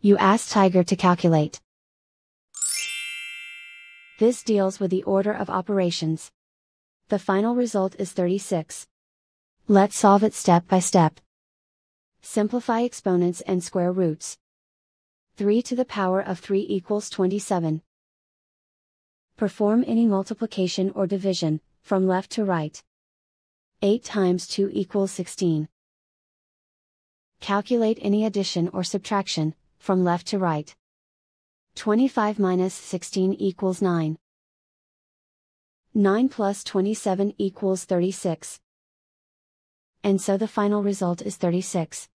You ask Tiger to calculate. This deals with the order of operations. The final result is 36. Let's solve it step by step. Simplify exponents and square roots. 3 to the power of 3 equals 27. Perform any multiplication or division, from left to right. 8 times 2 equals 16. Calculate any addition or subtraction, from left to right. 25 minus 16 equals 9. 9 plus 27 equals 36. And so the final result is 36.